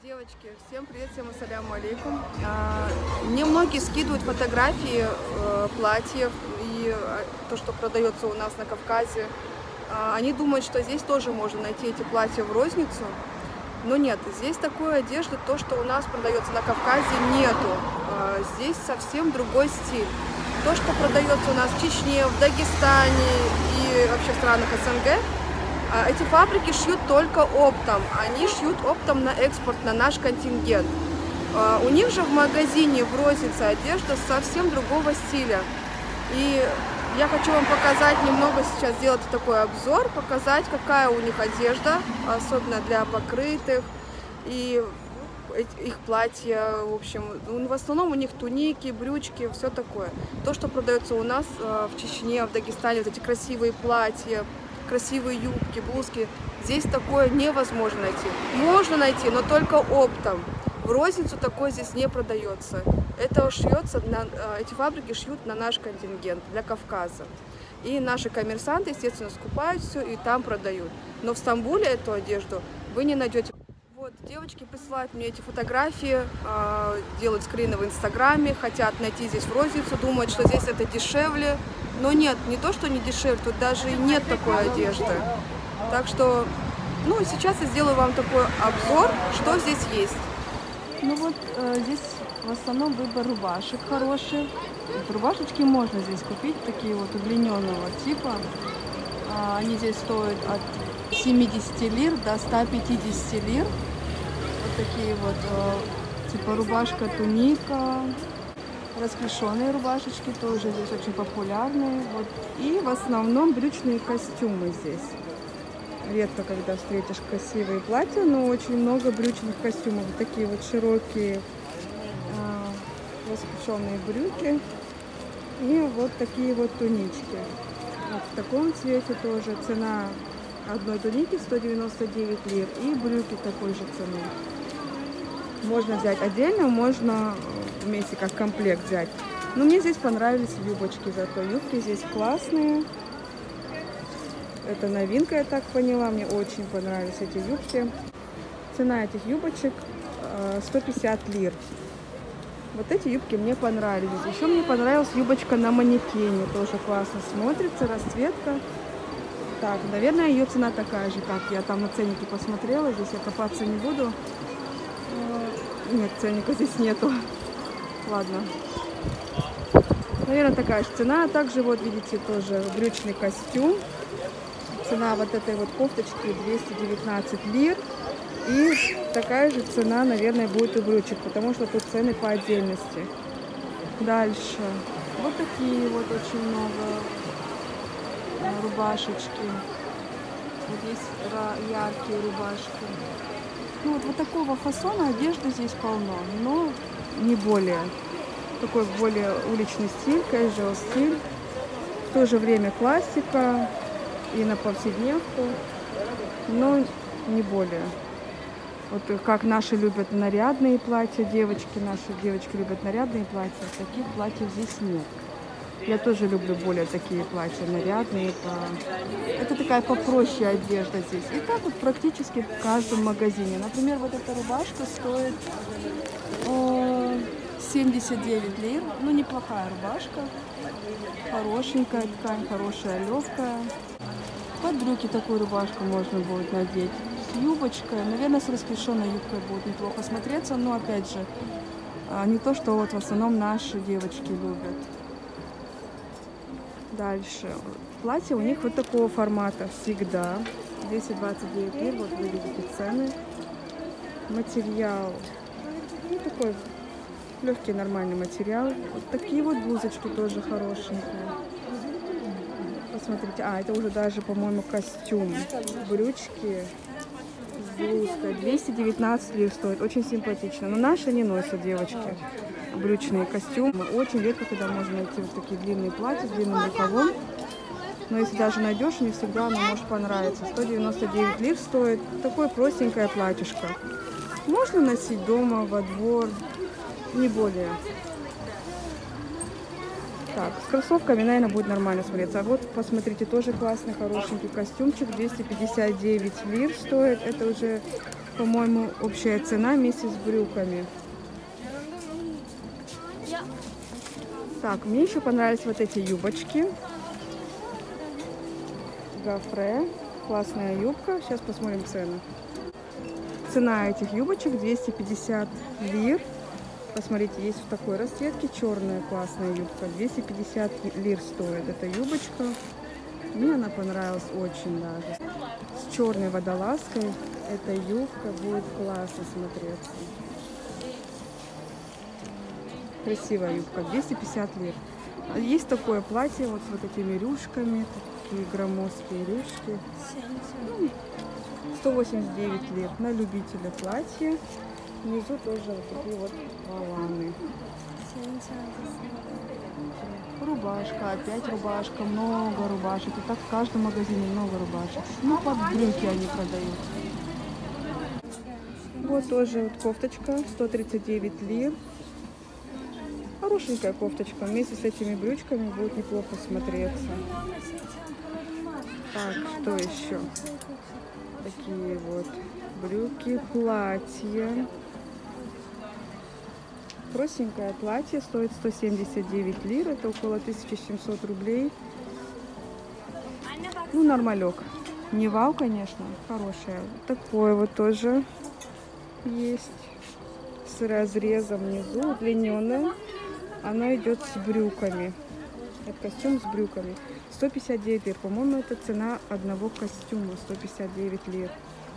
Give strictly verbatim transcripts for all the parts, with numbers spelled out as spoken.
Девочки, всем привет, всем ассаляму алейкум. А, мне многие скидывают фотографии э, платьев и э, то, что продается у нас на Кавказе. А, они думают, что здесь тоже можно найти эти платья в розницу. Но нет, здесь такой одежды, то, что у нас продается на Кавказе, нету. А, здесь совсем другой стиль. То, что продается у нас в Чечне, в Дагестане и вообще в странах СНГ, эти фабрики шьют только оптом, они шьют оптом на экспорт, на наш контингент. У них же в магазине в рознице одежда совсем другого стиля. И я хочу вам показать немного сейчас, сделать такой обзор, показать, какая у них одежда, особенно для покрытых, и их платья, в общем, в основном у них туники, брючки, все такое. То, что продается у нас в Чечне, в Дагестане, вот эти красивые платья, красивые юбки, блузки. Здесь такое невозможно найти. Можно найти, но только оптом. В розницу такое здесь не продается. Это шьется, на, эти фабрики шьют на наш контингент, для Кавказа. И наши коммерсанты, естественно, скупают все и там продают. Но в Стамбуле эту одежду вы не найдете. Вот, девочки присылают мне эти фотографии, делают скрины в Инстаграме, хотят найти здесь в розницу, думают, что здесь это дешевле. Но нет, не то, что не дешевле, тут даже и нет такой одежды. Так что, ну, сейчас я сделаю вам такой обзор, что здесь есть. Ну вот, э, здесь в основном выбор рубашек хороший. Вот рубашечки можно здесь купить, такие вот удлиненного типа. А, они здесь стоят от семидесяти лир до ста пятидесяти лир. Вот такие вот, э, типа рубашка туника. Расклешенные рубашечки тоже здесь очень популярные. Вот. И в основном брючные костюмы здесь. Редко, когда встретишь красивые платья, но очень много брючных костюмов. Вот такие вот широкие а, расклешенные брюки. И вот такие вот тунички. Вот в таком цвете тоже цена одной туники сто девяносто девять лир. И брюки такой же цены. Можно взять отдельно, можно вместе как комплект взять. Но мне здесь понравились юбочки, зато юбки здесь классные. Это новинка, я так поняла. Мне очень понравились эти юбки. Цена этих юбочек сто пятьдесят лир. Вот эти юбки мне понравились. Еще мне понравилась юбочка на манекене. Тоже классно смотрится, расцветка. Так, наверное, ее цена такая же, как я там на ценнике посмотрела. Здесь я копаться не буду. Нет, ценника здесь нету. Ладно. Наверное, такая же цена. Также, вот видите, тоже брючный костюм. Цена вот этой вот кофточки двести девятнадцать лир. И такая же цена, наверное, будет у брючек, потому что тут цены по отдельности. Дальше. Вот такие вот очень много рубашечки. Вот здесь яркие рубашки. Ну, вот, вот такого фасона одежды здесь полно, но не более. Такой более уличный стиль, casual стиль. В то же время классика и на повседневку, но не более. Вот как наши любят нарядные платья, девочки, наши девочки любят нарядные платья, таких платьев здесь нет. Я тоже люблю более такие платья, нарядные. По... Это такая попроще одежда здесь. И так вот практически в каждом магазине. Например, вот эта рубашка стоит о, семьдесят девять лир. Ну, неплохая рубашка. Хорошенькая ткань, хорошая, легкая. Под брюки такую рубашку можно будет надеть. С юбочкой. Наверное, с расклешенной юбкой будет неплохо смотреться. Но, опять же, не то, что вот в основном наши девочки любят. Дальше. Платье у них вот такого формата всегда. двести двадцать девять лир. Вот вы видите цены. Материал. Ну, такой легкий нормальный материал. Вот такие вот блузочки тоже хорошенькие. Посмотрите. А, это уже даже, по-моему, костюм. Брючки с блузкой. двести девятнадцать лир стоит. Очень симпатично. Но наши не носят, девочки. Брючные костюмы. Очень редко, когда можно найти вот такие длинные платья с длинным рукавом. Но если даже найдешь, не всегда оно может понравиться. сто девяносто девять лир стоит. Такое простенькое платьишко. Можно носить дома, во двор, не более. Так, с кроссовками, наверное, будет нормально смотреться. А вот, посмотрите, тоже классный, хорошенький костюмчик. двести пятьдесят девять лир стоит. Это уже По-моему, общая цена вместе с брюками. Так, мне еще понравились вот эти юбочки. Гофре. Классная юбка. Сейчас посмотрим цены. Цена этих юбочек двести пятьдесят лир. Посмотрите, есть в такой расцветке черная классная юбка. двести пятьдесят лир стоит эта юбочка. Мне она понравилась очень даже. С черной водолазкой эта юбка будет классно смотреться. Красивая юбка, двести пятьдесят лир. Есть такое платье вот с вот этими рюшками, такие громоздкие рюшки. сто восемьдесят девять лир на любителя платья. Внизу тоже вот такие вот воланы. Рубашка, опять рубашка, много рубашек. И так в каждом магазине много рубашек. Ну, под брюки они продают. Вот тоже вот кофточка, сто тридцать девять лир. Хорошенькая кофточка. Вместе с этими брючками будет неплохо смотреться. Так, что еще? Такие вот брюки, платья. Простенькое платье стоит сто семьдесят девять лир. Это около тысячи семисот рублей. Ну, нормалек. Не вау, конечно, хорошее. Такое вот тоже есть. С разрезом внизу, удлиненное. Оно идет с брюками. Это костюм с брюками. сто пятьдесят девять лир. По-моему, это цена одного костюма. сто пятьдесят девять лир.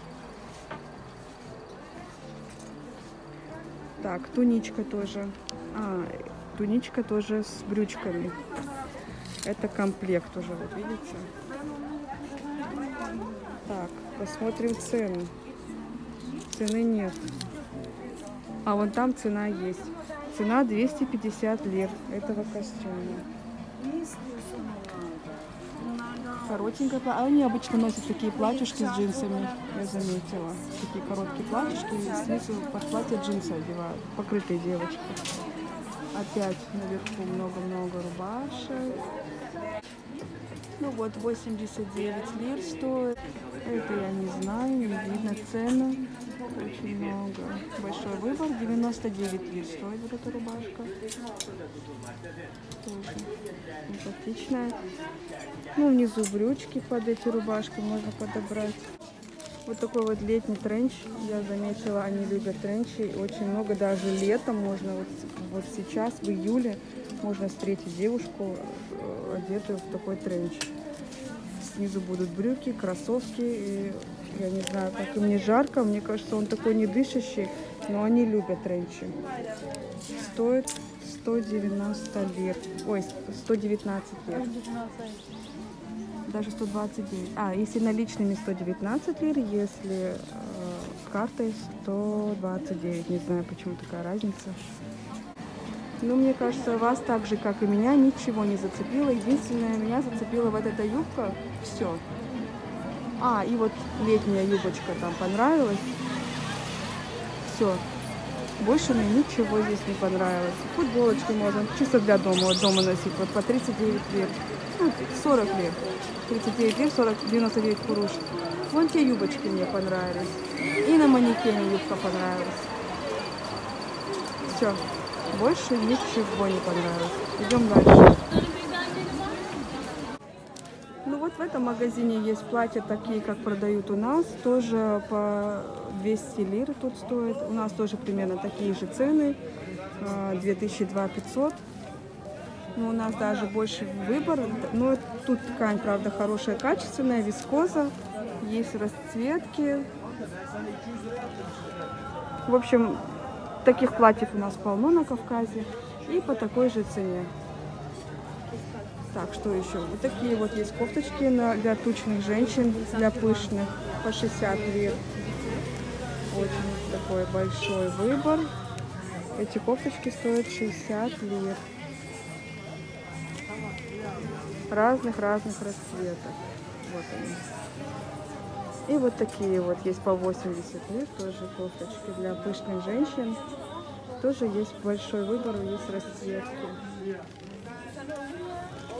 Так, туничка тоже. А, туничка тоже с брючками. Это комплект уже, вот видите. Так, посмотрим цены. Цены нет. А вон там цена есть. Цена двести пятьдесят лир этого костюма. Коротенькая. А они обычно носят такие платьюшки с джинсами, я заметила. Такие короткие платьюшки, и снизу под платье джинсы одевают. Покрытые девочки. Опять наверху много-много рубашек. Ну вот, восемьдесят девять лир стоит. Это я не знаю, не видно цены. Очень много. Большой выбор. девяносто девять лир стоит вот эта рубашка. Тоже симпатичная. Ну, внизу брючки под эти рубашки можно подобрать. Вот такой вот летний тренч. Я заметила, они любят тренчи. Очень много, даже летом можно, вот, вот сейчас, в июле, можно встретить девушку, одетую в такой тренч. Снизу будут брюки, кроссовки. И я не знаю, как им не жарко. Мне кажется, он такой не дышащий, но они любят тренчи. Стоит сто девяносто лир. Ой, сто девятнадцать лир. Даже сто двадцать девять. А, если наличными сто девятнадцать лир, если э, картой сто двадцать девять. Не знаю, почему такая разница. Но мне кажется, вас так же, как и меня, ничего не зацепило. Единственное, меня зацепила вот эта юбка. Все. А, и вот летняя юбочка там понравилась. Все. Больше мне ничего здесь не понравилось. Футболочки можно чисто для дома, вот дома носить. Вот по тридцать девять лир. Ну, сорок лир. тридцать девять лир, сорок, девяносто девять куруш. Вон те юбочки мне понравились. И на манекене юбка понравилась. Все. Больше ничего не понравилось. Идем дальше. Ну вот в этом магазине есть платья такие, как продают у нас. Тоже по двести лир тут стоит. У нас тоже примерно такие же цены. две тысячи пятьсот. Но у нас даже больше выбор. Но тут ткань, правда, хорошая, качественная, вискоза. Есть расцветки. В общем, таких платьев у нас полно на Кавказе. И по такой же цене. Так, что еще? Вот такие вот есть кофточки для тучных женщин, для пышных, по шестьдесят лир. Очень такой большой выбор. Эти кофточки стоят шестьдесят лир. Разных-разных расцветок. Вот они. И вот такие вот есть по восемьдесят лир, тоже кофточки для пышных женщин. Тоже есть большой выбор, есть расцветки.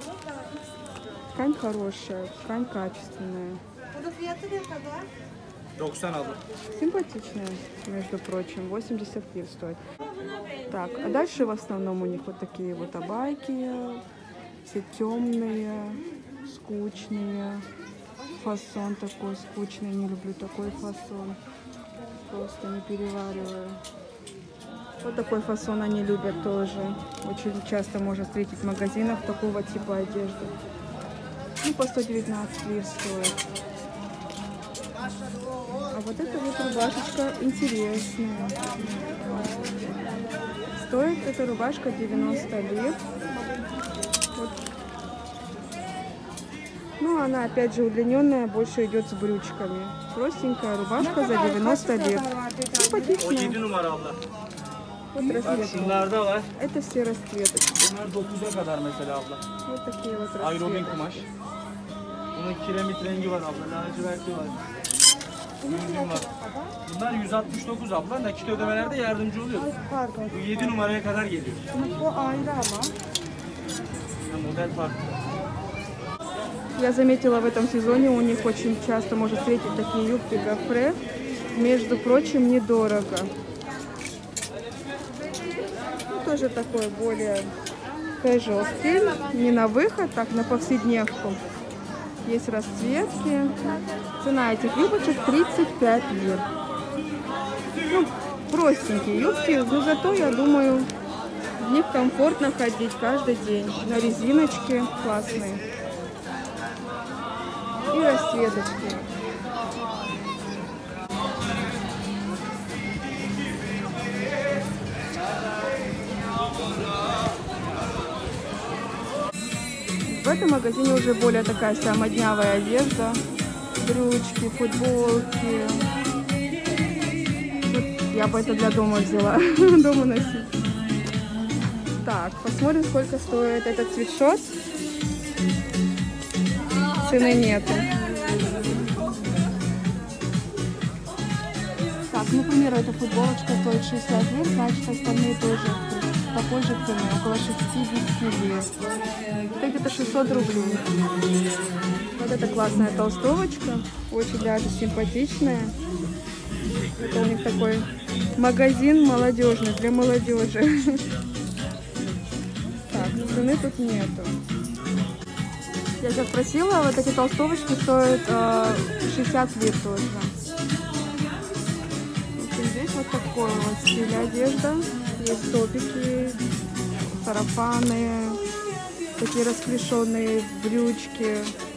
Ткань хорошая, ткань качественная. doksan abla. Симпатичная, между прочим, восемьдесят лир стоит. Так, а дальше в основном у них вот такие вот абайки, все темные, скучные. Фасон такой скучный, не люблю такой фасон. Просто не перевариваю. Вот такой фасон они любят тоже. Очень часто можно встретить в магазинах такого типа одежды. Ну, по сто девятнадцать лир стоит. А вот эта вот рубашечка интересная. Стоит эта рубашка девяносто лир. Вот. Ну, она опять же удлиненная, больше идет с брючками. Простенькая рубашка за девяносто лир. Симпатичная. Вот расцветки. Это все расцветочки. dokuza kadar mesela abla. Вот такие вот Aerobin расцветочки. kumaş. Bunun kiremit rengi var abla. Laciverti var. Gümrüm var. Bunlar yüz altmış dokuz abla. Nakit ödemelerde yardımcı oluyor. Pardon. Bu yedi numaraya kadar geliyor. Bu ayrı ama. Ha, model farklı. Я заметила в этом сезоне у них очень часто можно встретить такие юбки гофре. Между прочим, недорого. Ну, тоже такой более casual стиль. Не на выход, так на повседневку. Есть расцветки. Цена этих юбочек тридцать пять лир. Ну, простенькие юбки, но зато, я думаю, в них комфортно ходить каждый день. На резиночке классные. И расцветочки. В этом магазине уже более такая самоднявая одежда. Брючки, футболки. Вот я бы это для дома взяла. Дома носить. Так, посмотрим, сколько стоит этот свитшот. Цены нету. Так, например, эта футболочка стоит шестьдесят лир, значит остальные тоже такой же цены, около шестидесяти лир. Это где-то шестьсот рублей. Вот эта классная толстовочка, очень даже симпатичная. Это у них такой магазин молодежный, для молодежи. Так, цены тут нету. Я сейчас просила, вот эти толстовочки стоят э, шестьдесят лир тоже. В общем, здесь вот такой вот стиль одежда. Есть топики, сарафаны, такие расклешенные брючки,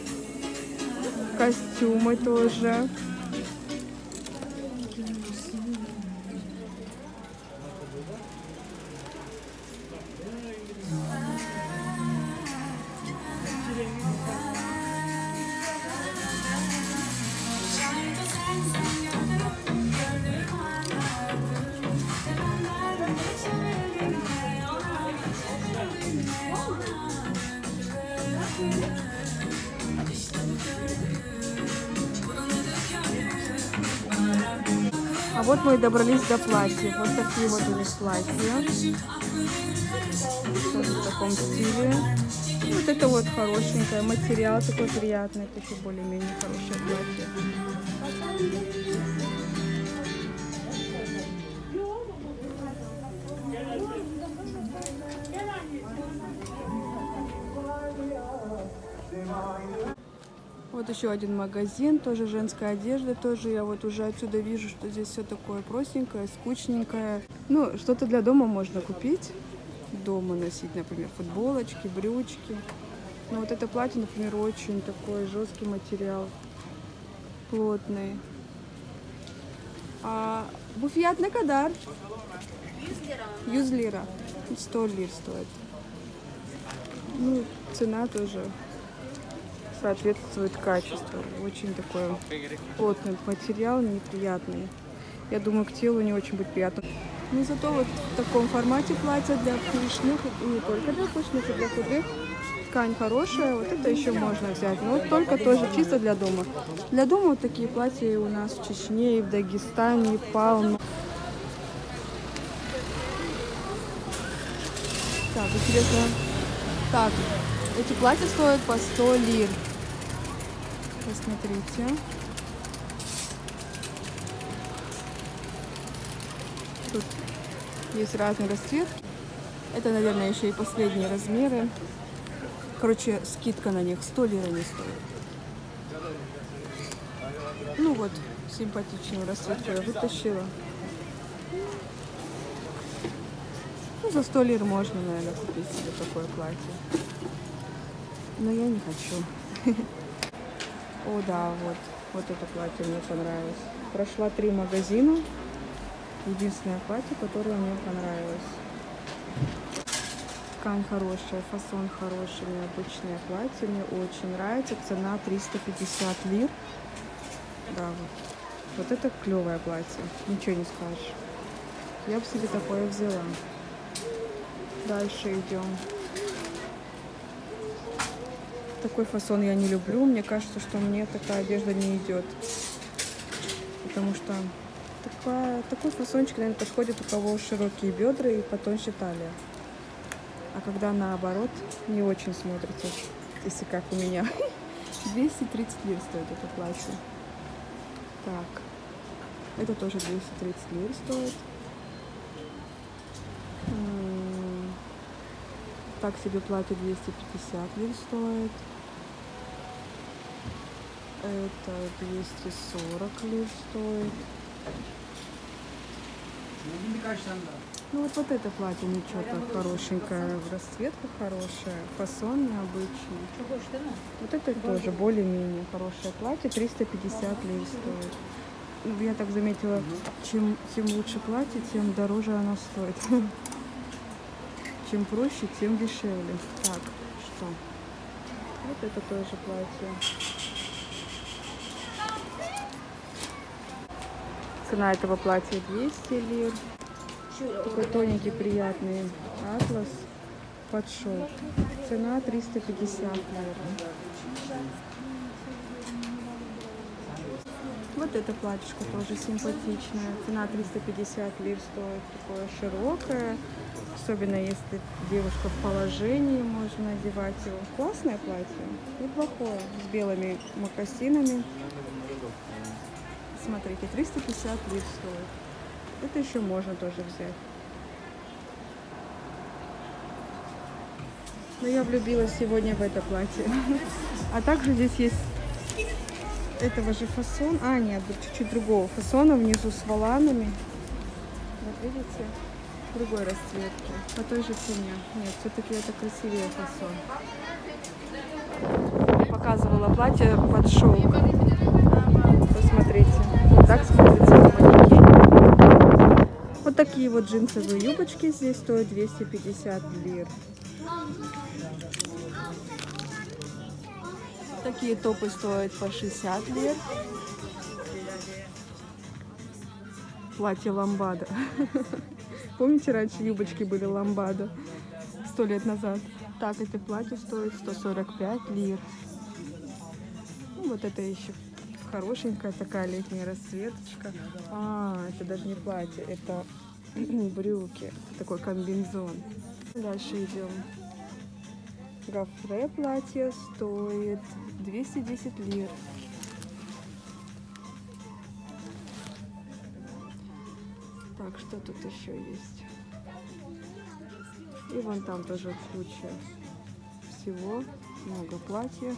костюмы тоже. А вот мы и добрались до платьев. Вот такие вот у них платья. Тоже в таком стиле. И вот это вот хорошенькое. Материал такой приятный. Такое более-менее хорошее платье. Вот еще один магазин, тоже женская одежда, тоже я вот уже отсюда вижу, что здесь все такое простенькое, скучненькое. Ну, что-то для дома можно купить, дома носить, например, футболочки, брючки. Но вот это платье, например, очень такой жесткий материал, плотный. А буфет на кадар? yüz lira. сто лир стоит. Ну, цена тоже соответствует качеству. Очень такой плотный материал, неприятный. Я думаю, к телу не очень будет приятно. Но зато вот в таком формате платья для пышных, и не только для пышных, и для худых. Ткань хорошая, вот это еще можно взять. Но вот только тоже чисто для дома. Для дома вот такие платья у нас в Чечне, и в Дагестане полно. Так, интересно. Так, эти платья стоят по сто лир. Посмотрите. Тут есть разные расцветки. Это, наверное, еще и последние размеры. Короче, скидка на них сто лир они стоят. Ну вот, симпатичную расцветку я вытащила. Ну, за сто лир можно, наверное, купить себе такое платье. Но я не хочу. О, да, вот. Вот это платье мне понравилось. Прошла три магазина. Единственное платье, которое мне понравилось. Ткань хорошая, фасон хороший, необычное платье. Мне очень нравится. Цена триста пятьдесят лир. Да, вот. Вот это клевое платье. Ничего не скажешь. Я бы себе такое взяла. Дальше идем. Такой фасон я не люблю. Мне кажется, что мне такая одежда не идет. Потому что такая, такой фасончик, наверное, подходит у кого широкие бедра и потоньше талия. А когда наоборот, не очень смотрится, если как у меня. двести тридцать лир стоит это платье. Так, это тоже двести тридцать лир стоит. Так себе платье двести пятьдесят лир стоит. Это двести сорок лир стоит. Ну вот, вот это платье ничего так хорошенькое, расцветка хорошая, фасон необычный. Вот это тоже более-менее хорошее платье, триста пятьдесят лир стоит. Ну, я так заметила, чем, чем лучше платье, тем дороже оно стоит. Чем проще, тем дешевле. Так, что? Вот это тоже платье. Цена этого платья двести лир. Такой тоненький, приятный атлас под шелк. Цена триста пятьдесят лир. Вот это платьишко тоже симпатичное. Цена триста пятьдесят лир стоит. Такое широкое. Особенно если девушка в положении, можно надевать его. Классное платье. Неплохое. С белыми мокасинами. Смотрите, триста пятьдесят лир стоит. Это еще можно тоже взять. Но я влюбилась сегодня в это платье. А также здесь есть этого же фасона. А, нет, чуть-чуть другого фасона. Внизу с воланами. Вот видите? Другой расцветки. По той же цене. Нет, все-таки это красивее фасон. Показывала платье под шелк. Посмотрите. Вот так смотрится на манекене. Вот такие вот джинсовые юбочки здесь стоят двести пятьдесят лир. Такие топы стоят по шестьдесят лир. Платье ламбада. Помните, раньше юбочки были ламбада? Сто лет назад. Так, это платье стоит сто сорок пять лир. Ну, вот это еще хорошенькая такая летняя расцветочка. А, это даже не платье, это брюки. Это такой комбинезон. Дальше идем. Гофре платье стоит двести десять лир. Так, что тут еще есть? И вон там тоже куча всего, много платьев.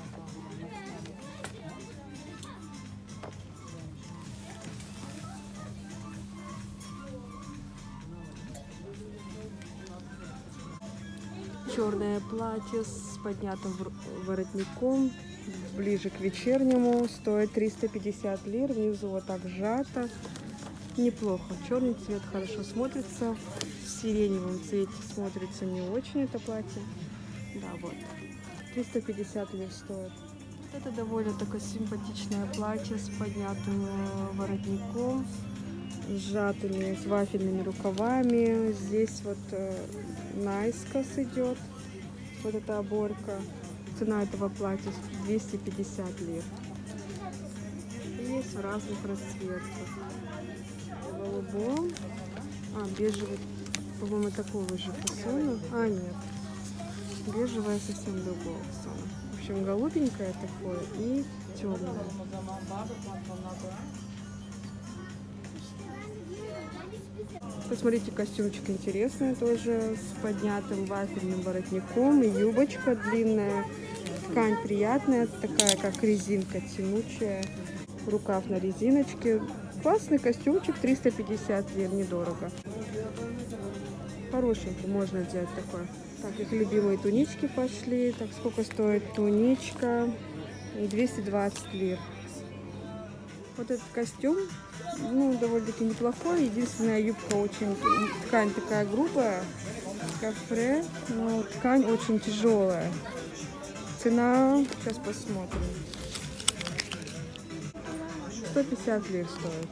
Черное платье с поднятым воротником, ближе к вечернему, стоит триста пятьдесят лир. Внизу вот так сжато. Неплохо. Черный цвет хорошо смотрится. В сиреневом цвете смотрится не очень это платье. Да, вот. триста пятьдесят лир стоит. Вот это довольно такое симпатичное платье с поднятым воротником, сжатыми, с вафельными рукавами. Здесь вот э, наискос идет. Вот эта оборка. Цена этого платья двести пятьдесят лир. Есть в разных расцветках. Голубом. А, бежевый, по-моему, такого же фасона. А, нет. Бежевая совсем другого фасона. В общем, голубенькое такое и темное. Посмотрите, костюмчик интересный тоже, с поднятым вафельным воротником. И юбочка длинная, ткань приятная, такая как резинка, тянучая. Рукав на резиночке. Классный костюмчик, триста пятьдесят лир, недорого. Хорошенький, можно взять такой. Так, их любимые тунички пошли. Так, сколько стоит туничка? двести двадцать лир. Вот этот костюм, ну, довольно-таки неплохой. Единственная юбка очень, ткань такая грубая, кафре, но ткань очень тяжелая. Цена, сейчас посмотрим. сто пятьдесят лир стоит.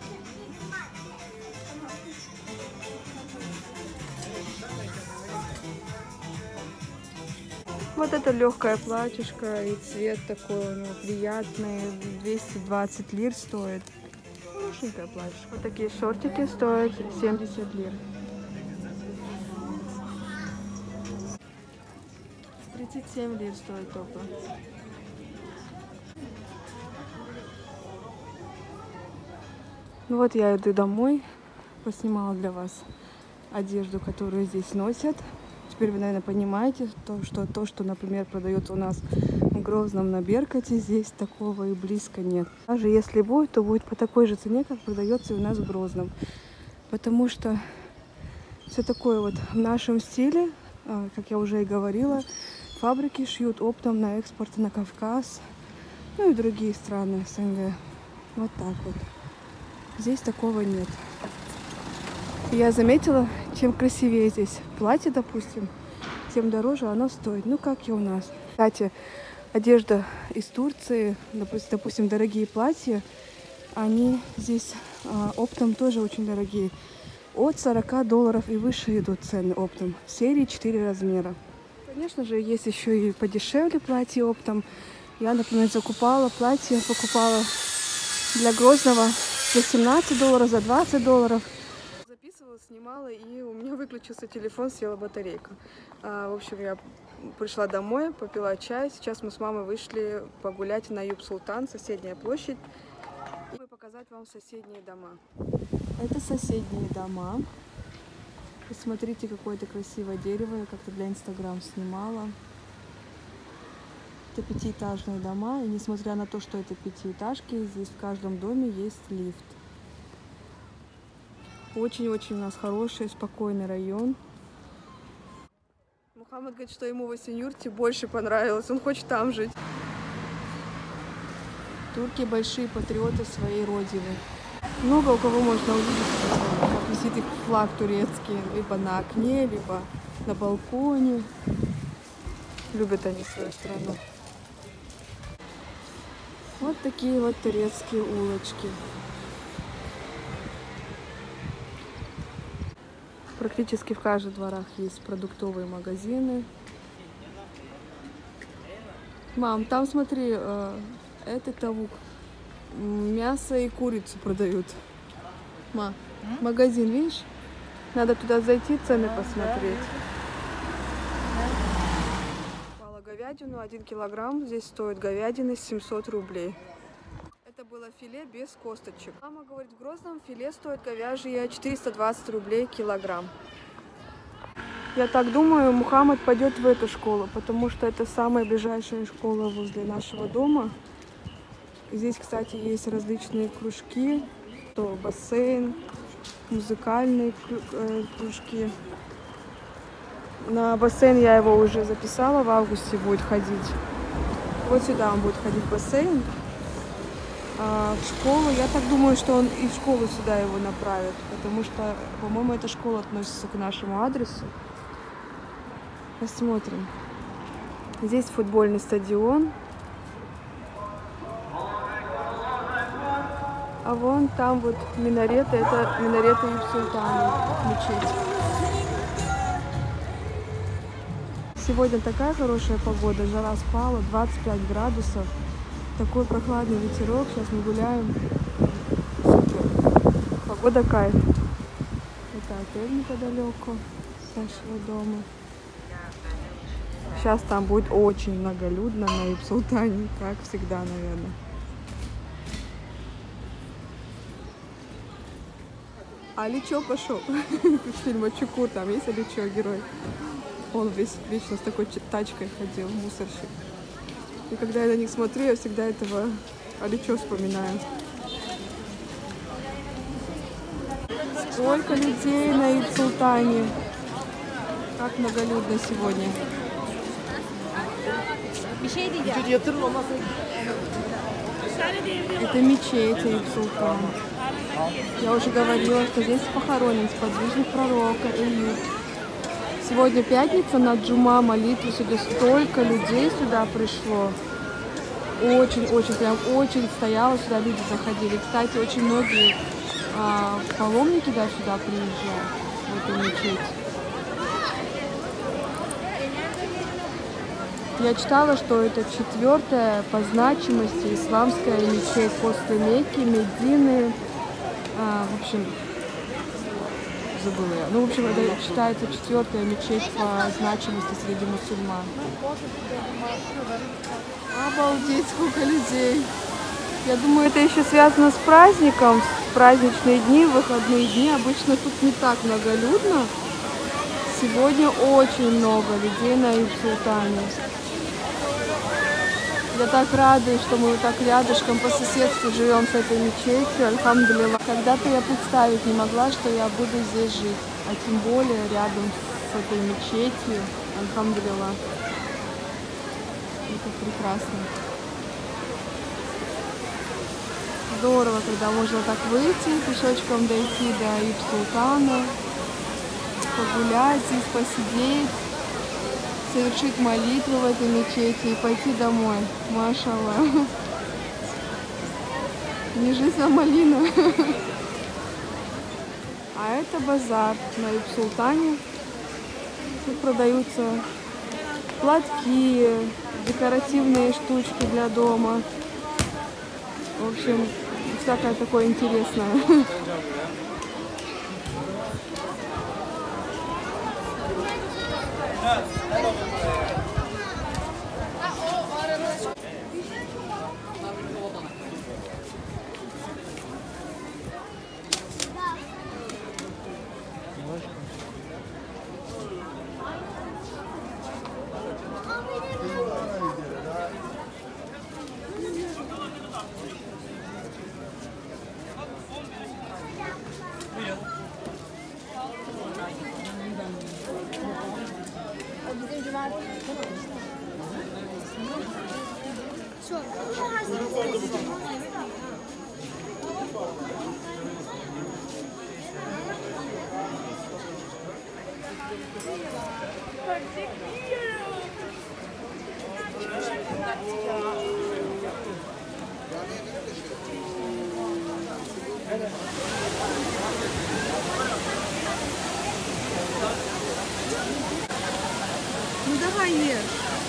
Вот это легкое платьишко, и цвет такой у него приятный, двести двадцать лир стоит. Хорошенькое платьишко. Вот такие шортики стоят семьдесят лир. тридцать семь лир стоит топы. Ну вот я иду домой, поснимала для вас одежду, которую здесь носят. Теперь вы, наверное, понимаете, то, что то, что, например, продается у нас в Грозном на Беркуте, здесь такого и близко нет. Даже если будет, то будет по такой же цене, как продается у нас в Грозном. Потому что все такое вот в нашем стиле, как я уже и говорила, фабрики шьют оптом на экспорт на Кавказ, ну и другие страны СНГ. Вот так вот. Здесь такого нет. Я заметила, чем красивее здесь платье, допустим, тем дороже оно стоит. Ну, как и у нас. Кстати, одежда из Турции, допустим, дорогие платья, они здесь а, оптом тоже очень дорогие. От сорока долларов и выше идут цены оптом. В серии четыре размера. Конечно же, есть еще и подешевле платья оптом. Я, например, закупала платье, покупала для Грозного за семнадцать долларов, за двадцать долларов. Снимала, и у меня выключился телефон, села батарейка. А, в общем, я пришла домой, попила чай. Сейчас мы с мамой вышли погулять на Айюп-Султан, соседняя площадь. И показать вам соседние дома. Это соседние дома. Посмотрите, какое-то красивое дерево. Я как-то для Инстаграм снимала. Это пятиэтажные дома. И несмотря на то, что это пятиэтажки, здесь в каждом доме есть лифт. Очень-очень у нас хороший, спокойный район. Мухаммад говорит, что ему в Эсенюрте больше понравилось. Он хочет там жить. Турки большие патриоты своей родины. Много у кого можно увидеть, как висит их флаг турецкий. Либо на окне, либо на балконе. Любят они свою страну. Вот такие вот турецкие улочки. Практически в каждых дворах есть продуктовые магазины. Мам, там смотри, э, это тавук. Мясо и курицу продают. Ма, магазин, видишь? Надо туда зайти, цены посмотреть. Купала говядину, один килограмм. Здесь стоит говядина семьсот рублей. Это было филе без косточек. Мама говорит, в Грозном филе стоит говяжье четыреста двадцать рублей килограмм. Я так думаю, Мухаммад пойдет в эту школу, потому что это самая ближайшая школа возле нашего дома. Здесь, кстати, есть различные кружки, то бассейн, музыкальные кружки. На бассейн я его уже записала, в августе будет ходить. Вот сюда он будет ходить в бассейн. А в школу, я так думаю, что он и в школу сюда его направит, потому что, по-моему, эта школа относится к нашему адресу. Посмотрим. Здесь футбольный стадион. А вон там вот минареты, это минареты Айюп-Султана, мечеть. Сегодня такая хорошая погода, жара спала, двадцать пять градусов. Такой прохладный ветерок, сейчас мы гуляем. Супер. Погода кайф. Это отель неподалеку от нашего дома. Сейчас там будет очень многолюдно на Айюп-Султане, как всегда, наверное. Аличо пошел. Из фильма Чукур, там есть Аличо, герой. Он весь вечно с такой тачкой ходил, мусорщик. И когда я на них смотрю, я всегда этого Аличо вспоминаю. Сколько людей на Ибн-Султане. Как многолюдно сегодня. Это мечеть Ибн-Султан. Я уже говорила, что здесь похоронен сподвижник пророка Иуд. Сегодня пятница, на джума, молитву, сюда столько людей сюда пришло. Очень-очень, прям очередь стояла, сюда люди заходили. Кстати, очень многие а, паломники да, сюда приезжают, в эту мечеть. Я читала, что это четвертая по значимости исламская мечеть после Мекки, Медины. А, в общем, забыла я. Ну, в общем, это считается четвертая мечеть по значимости среди мусульман. Обалдеть, сколько людей. Я думаю, это еще связано с праздником. В праздничные дни, в выходные дни. Обычно тут не так многолюдно. Сегодня очень много людей на Ибн-Султане. Я так радуюсь, что мы вот так рядышком по соседству живем с этой мечетью. Альхамдулилла. Когда-то я представить не могла, что я буду здесь жить. А тем более рядом с этой мечетью. Альхамдулилла. Это прекрасно. Здорово, когда можно так выйти, пешочком дойти до Ибн-Султана, погулять здесь, посидеть, совершить молитву в этой мечети и пойти домой. Машаллах. Не жизнь, а малина. А это базар на Ибн-Султане. Тут продаются платки, декоративные штучки для дома. В общем, всякое такое интересное. Ну давай ешь.